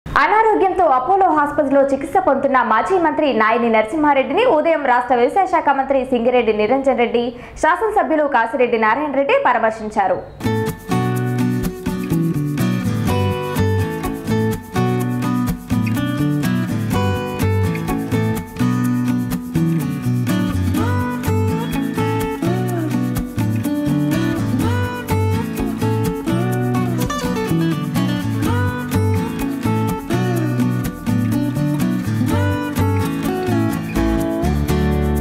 అనారోగ్యంతో అపోలో హాస్పిటల్లో చికిత్స పొందుతున్న మాజీ మంత్రి నాయిని నరసింహారెడ్డిని ఉదయం రాష్ట్ర వ్యవసాయ శాఖ మంత్రి సింగిరెడ్డి నిరంజన్ రెడ్డి, శాసనసభ్యులు కాసిరెడ్డి నారాయణ రెడ్డి పరామర్శించారు.